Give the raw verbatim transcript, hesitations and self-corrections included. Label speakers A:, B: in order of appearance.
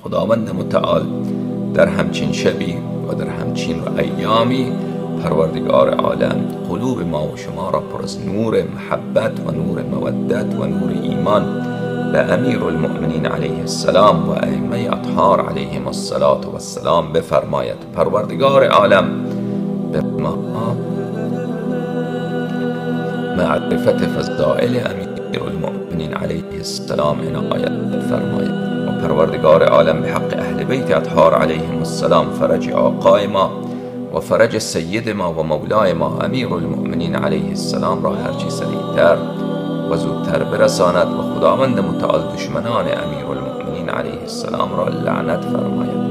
A: خداوند متعال در همچین شبی و در همچین ایامی پروردگار عالم قلوب ما و شما را پر از نور محبت و نور مودت و نور ایمان به امیر المؤمنین علیه السلام و ائمه اطهار علیهم الصلاة و السلام بفرماید. پروردگار عالم به ما معرفت فضائل امیر المؤمنین علیه السلام عنایت فرماید و پروردگار عالم به حق اهل بیت اطهار علیهم السلام فرج آقای ما و فرج سید ما و مولای ما امیر المؤمنین علیه السلام را هرچی سریعتر و زودتر برساند و خداوند متعال دشمنان امیر المؤمنین علیه السلام را لعنت فرماید.